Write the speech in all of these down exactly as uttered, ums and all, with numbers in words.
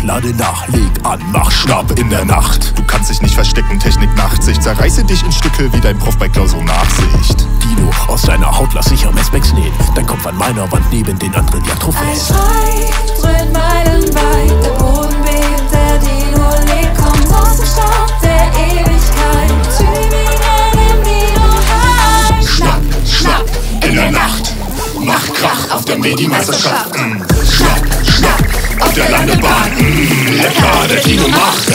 lade nach, leg an, mach Schnapp in der Nacht. Du kannst dich nicht verstecken, Technik Nachtsicht. Zerreiße dich in Stücke wie dein Prof bei Klausur Nachsicht. Dino, aus deiner Haut lass ich am Specs nähen. Dein Kopf an meiner Wand neben den anderen ja Trophäen. Ein Schrei dröhnt meilenweit, der Boden bebt, der Dino lebt, kommt aus dem Staub der Ewigkeit. Tübingen im Dino heim. Schnapp, schnapp in der Nacht. Mach Krach auf der Medi-Meisterschaft. Mm. Schnapp, schnapp auf der Landebahn. Mm. Lecker, der Dino macht.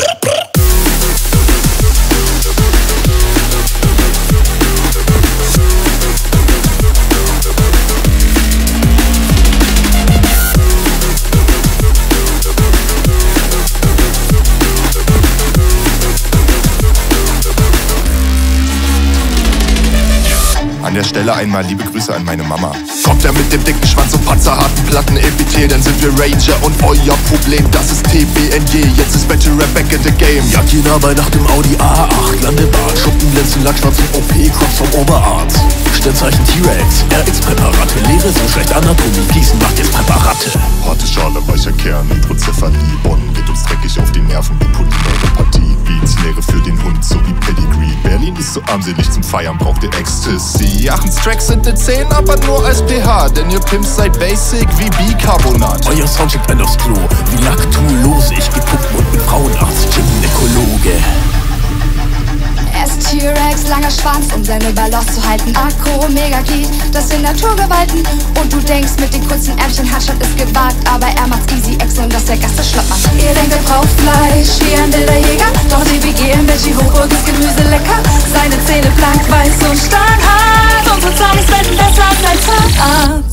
An der Stelle einmal liebe Grüße an meine Mama. Kommt er mit dem dicken Schwanz und panzerharten Platten Epithel, dann sind wir Ranger und euer Problem, das ist T B N J. Jetzt ist Battle Rap back in the game. Jagdjäger bei Nacht im Audi A acht, Landebahn, Schuppen glänzen, Lackschwarz und O P, Crocs vom Oberarzt. Sternzeichen T-Rex, R X-Präparate, Lehre so schlecht Anatomie, Gießen macht jetzt Präparate. Harte Schale, weicher Kern, Hydrozephalie, Bonn geht uns dreckig auf die Nerven wie Polyneuropathie. Beats, Lehre für den Hund, so wie Pedigree. Berlin ist so armselig zum Feiern, braucht ihr Ecstasy. Achens Tracks sind in zehn, aber nur als P H, denn ihr Pimps seid basic wie Bicarbonat. Euer Sound schickt einen aufs Klo, wie Lactulose. Ich geh puppen und bin Frauenarzt, Gynäkologe. Er ist T-Rex, langer Schwanz, um seine Balance zu halten. Akku, Megaglied, das sind Naturgewalten. Und du denkst, mit den kurzen Ärmchen Handstand ist gewagt, aber er macht's easy Ex und dass der Gast das schlapp macht. Ihr denkt, er braucht Fleisch, wie ein wilder Jäger, doch D B G in Veggie Hochburg ist Gemüse lecker. Seine Zähne blank, weiß und steinhart. Unsere Zombies wetten besser als ein Zahnarzt.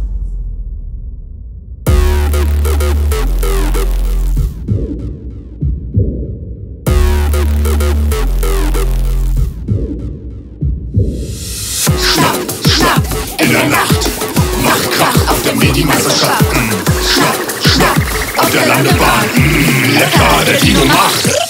In der Nacht, mach Krach auf der Medi-Meisterschaft. Mm. Schnapp, schnapp auf der Landebahn. Mm. Lecker, der Dino macht.